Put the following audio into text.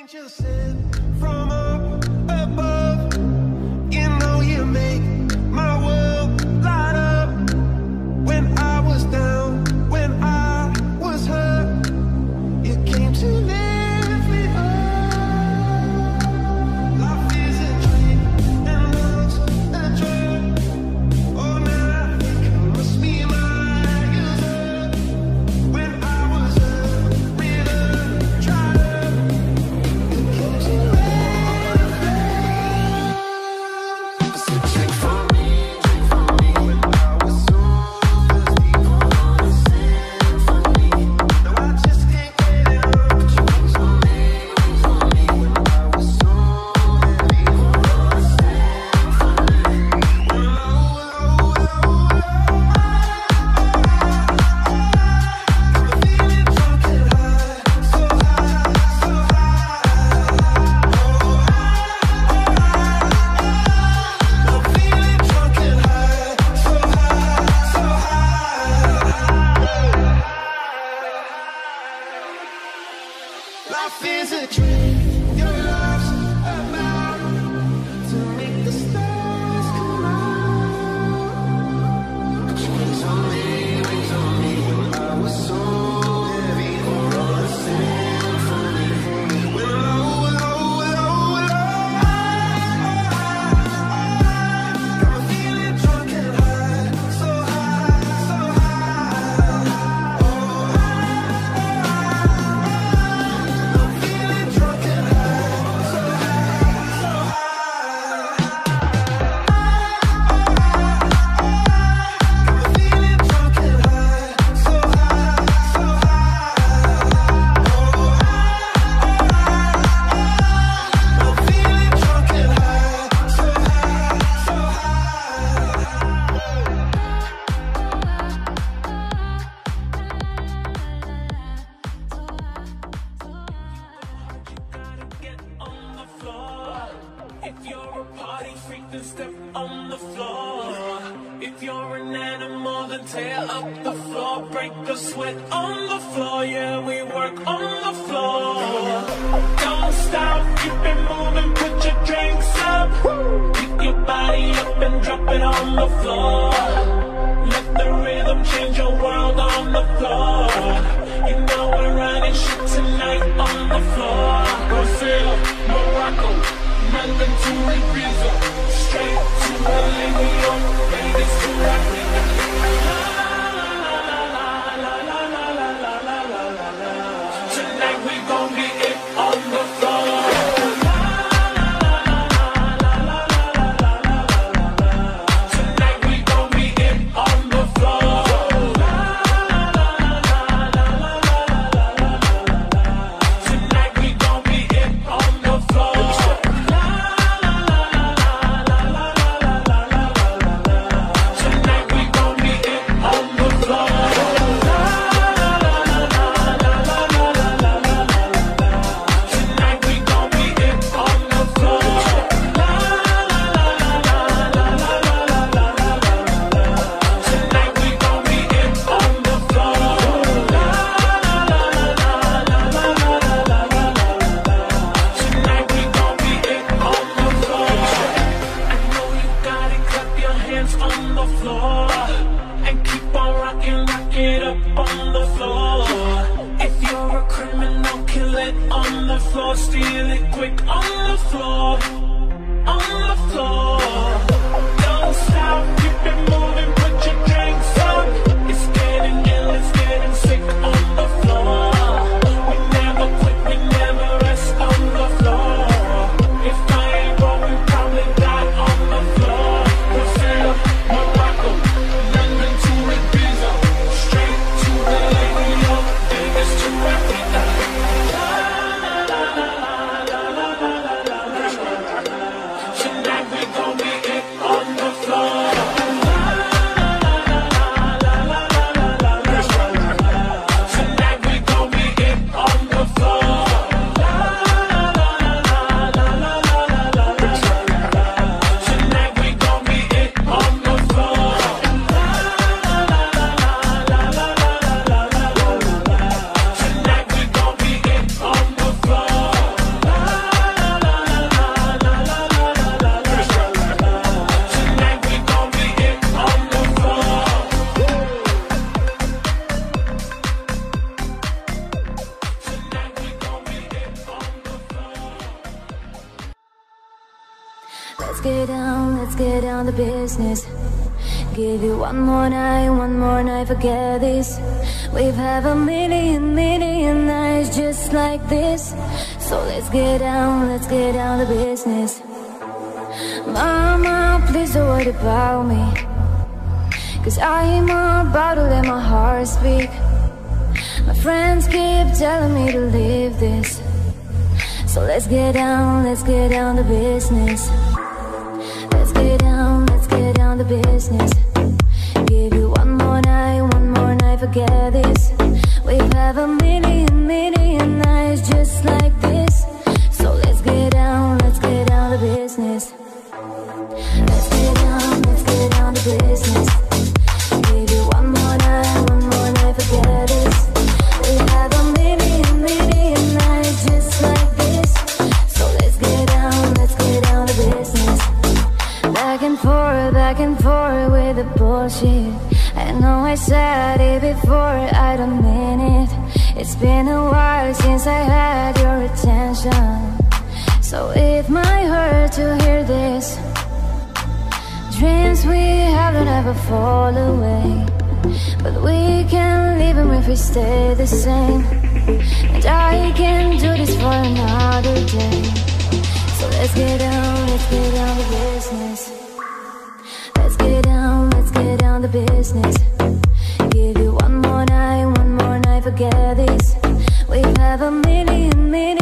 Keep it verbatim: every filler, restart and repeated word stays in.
angel sent from up above. You know you make my world light up. When I was down, when I was hurt, you came to lift me up. Life is a dream and love's a drug. Oh, now I think I must be miles up. When I was hurt, bitter, tried up, you came to lift me up. So drink for me, drink for me. When I was so thirsty for a symphony. Now I just can't get enough. But you wings on me, wings on me. When I was so heavy for a symphony. When I was, oh, oh, oh, I'm feeling drunk and high, so high, so high. I'm feeling drunk and high, so high, so high. Life is a dream, your love's about to make the stars come out. But you wings on me, wings on me. When I was so heavy for a symphony. When low, low, low, low, I'm feeling drunk and high, so high, so high. I'm feeling drunk and high, so high, so high. I'm feeling drunk and high, so high, so high. I'm feeling drunk and high, so high, so Get on the floor. If you're a party freak, then step on the floor. If you're an animal, then tear up the floor. Break the sweat on the floor. Yeah, we work on the floor. Don't stop, keep it moving, put your drinks up. Pick your body up and drop it on the floor. Let the rhythm change your world on the floor. You know we're running shit tonight on the floor. Brazil, Morocco, London to Ibiza, straight to L A, New York, Vegas to Africa. La, la, la, la, la, la, la, la, la, la. Tonight we gon' get it on the floor. Tonight we gon' be it on the floor. Tonight we gon' be it on the floor. Tonight we gon' be it on the floor. Tonight we gon' be it on the floor. Tonight we gon' be it on the floor. Tonight we gon' be it on the floor. I know you got it, clap your hands on the floor. And keep on rocking, rock it up on the floor. If you're a criminal, kill it on the floor. Steal it quick on the floor. On the floor. Don't stop, keep it moving, put your drinks up. It's getting ill, it's getting sick on the floor. We never quit, we never rest on the floor. If I ain't wrong, we probably die on the floor. Brazil, Morocco, London to Ibiza, straight to L A, New York, Vegas to Africa. Tonight we gon' be it on the floor. Let's get down, let's get down to business. Give you one more night, one more night, forget this. We've had a million, million nights just like this. So let's get down, let's get down to business. Mama, please don't worry about me, 'cause I'm about to let my heart speak. My friends keep telling me to leave this. So let's get down, let's get down to business. Let's get down, let's get down to business. Give you one more night, one more night, forget this. We've had a million, million nights just like this. So let's get down, let's get down to business. Let's get down, let's get down to business. Give you one more night, one more night, forget this. We've had a million, million nights just like this. So let's get down, let's get down to business. Back and forth, back and forth with the bullshit. I know I said it before, I don't mean it. It's been a while since I had your attention. So it might hurt to hear this. Dreams we have don't ever fall away, but we can leave them if we stay the same. And I can do this for another day. So let's get down, let's get down to business. Let's get down, let's get down to business. Give you one more night, one more night, forget this. We've had a million, million